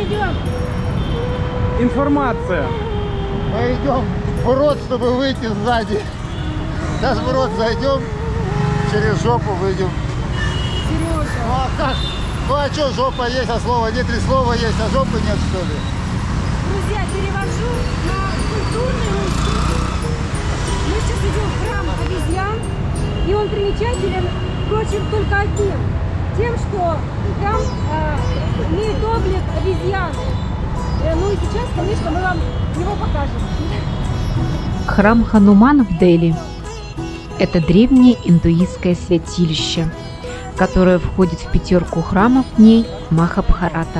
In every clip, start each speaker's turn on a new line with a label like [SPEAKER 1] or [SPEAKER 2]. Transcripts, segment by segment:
[SPEAKER 1] идем?
[SPEAKER 2] Информация.
[SPEAKER 3] Мы идем в рот, чтобы выйти сзади. Сейчас в рот зайдем, через жопу выйдем.
[SPEAKER 1] Сережа.
[SPEAKER 3] Ну а как? Ну а что, жопа есть, а слова нет, и слова есть, а жопы нет, что ли?
[SPEAKER 1] Друзья, перевожу на культурный русский. Мы сейчас идем в храм обезьян, и он примечателен, впрочем, только одним. Тем, что храм имеет облик обезьяны. Ну и сейчас, конечно, мы вам его покажем.
[SPEAKER 4] Храм Ханумана в Дели – это древнее индуистское святилище, которое входит в пятерку храмов дней Махабхарата.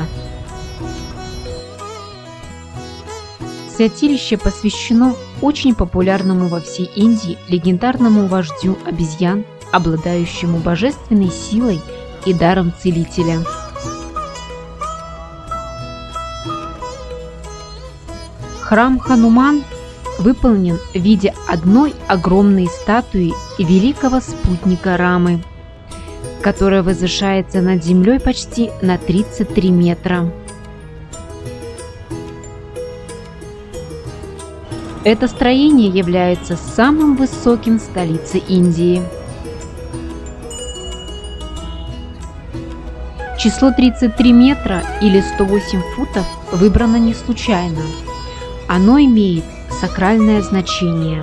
[SPEAKER 4] Святилище посвящено очень популярному во всей Индии легендарному вождю обезьян, обладающему божественной силой и даром целителя. Храм Хануман выполнен в виде одной огромной статуи великого спутника Рамы, которая возвышается над землей почти на 33 метра. Это строение является самым высоким в столице Индии. Число 33 метра или 108 футов выбрано не случайно. Оно имеет сакральное значение.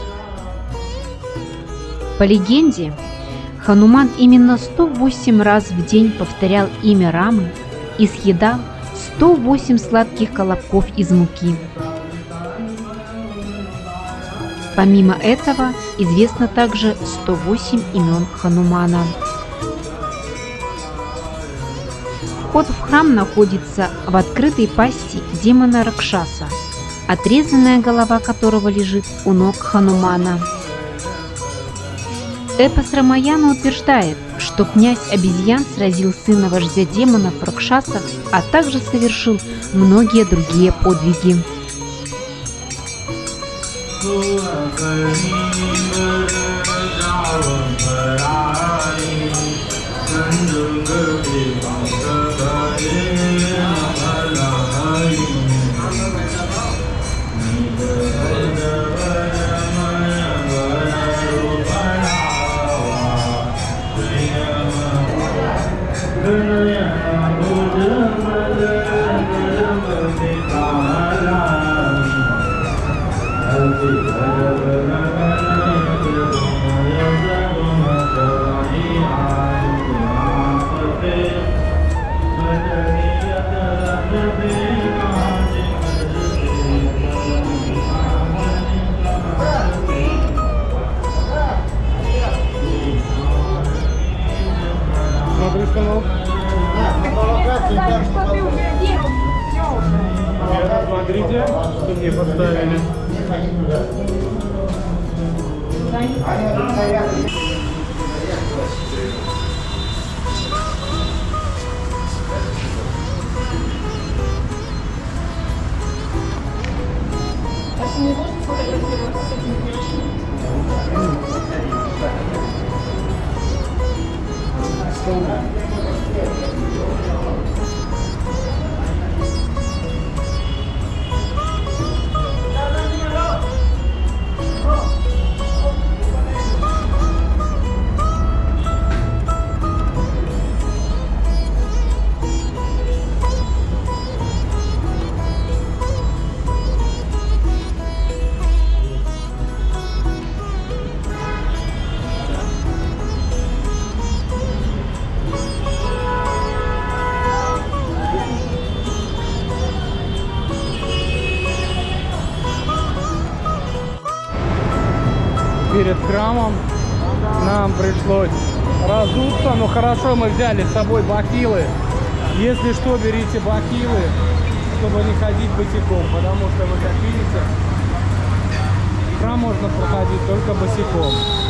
[SPEAKER 4] По легенде, Хануман именно 108 раз в день повторял имя Рамы и съедал 108 сладких колобков из муки. Помимо этого, известно также 108 имен Ханумана. Вход в храм находится в открытой пасти демона Ракшаса, отрезанная голова которого лежит у ног Ханумана. Эпос Рамаяна утверждает, что князь обезьян сразил сына вождя демонов Ракшасов, а также совершил многие другие подвиги.
[SPEAKER 2] Смотришь канал? Смотрите, что мне поставили. Перед храмом нам пришлось разуться, но хорошо мы взяли с собой бахилы. Если что, берите бахилы, чтобы не ходить босиком, потому что вы, как видите, в храм можно проходить только босиком.